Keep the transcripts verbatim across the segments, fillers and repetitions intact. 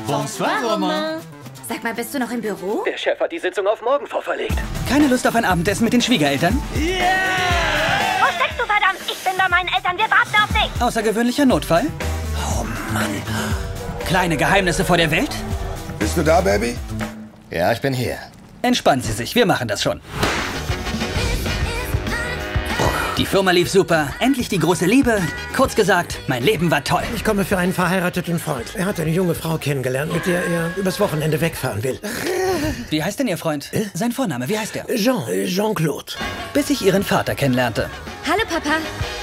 Bonsoir, Romain. Sag mal, bist du noch im Büro? Der Chef hat die Sitzung auf morgen vorverlegt. Keine Lust auf ein Abendessen mit den Schwiegereltern? Yeah! Wo steckst du, verdammt? Ich bin bei meinen Eltern, wir warten auf dich. Außergewöhnlicher Notfall? Oh Mann. Kleine Geheimnisse vor der Welt? Bist du da, Baby? Ja, ich bin hier. Entspannen Sie sich, wir machen das schon. Die Firma lief super, endlich die große Liebe. Kurz gesagt, mein Leben war toll. Ich komme für einen verheirateten Freund. Er hat eine junge Frau kennengelernt, mit der er übers Wochenende wegfahren will. Wie heißt denn Ihr Freund? Äh? Sein Vorname, wie heißt er? Jean, Jean-Claude. Bis ich Ihren Vater kennenlernte. Hallo, Papa.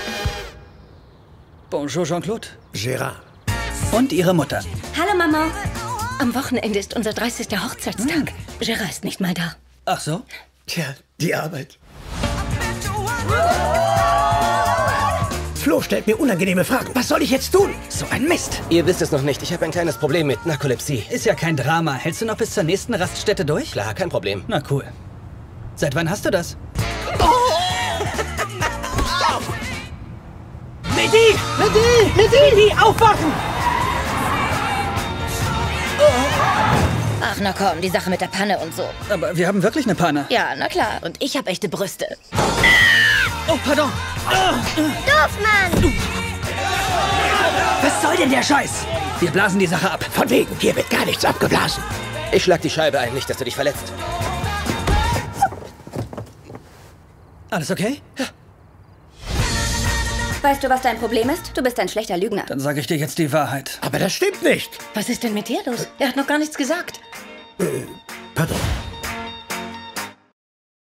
Bonjour, Jean-Claude. Gérard. Und Ihre Mutter. Hallo, Mama. Am Wochenende ist unser dreißigster Hochzeitstag. Hm. Gérard ist nicht mal da. Ach so? Tja, die Arbeit. Flo stellt mir unangenehme Fragen. Was soll ich jetzt tun? So ein Mist. Ihr wisst es noch nicht. Ich habe ein kleines Problem mit Narkolepsie. Ist ja kein Drama. Hältst du noch bis zur nächsten Raststätte durch? Klar, kein Problem. Na cool. Seit wann hast du das? Oh! Mehdi! Mehdi! Mehdi! Aufwachen! Ach, na komm, die Sache mit der Panne und so. Aber wir haben wirklich eine Panne. Ja, na klar. Und ich habe echte Brüste. Oh, pardon. Doofmann! Was soll denn der Scheiß? Wir blasen die Sache ab. Von wegen, hier wird gar nichts abgeblasen. Ich schlag die Scheibe ein, nicht, dass du dich verletzt. Alles okay? Ja. Weißt du, was dein Problem ist? Du bist ein schlechter Lügner. Dann sage ich dir jetzt die Wahrheit. Aber das stimmt nicht. Was ist denn mit dir los? Er hat noch gar nichts gesagt. Äh, pardon.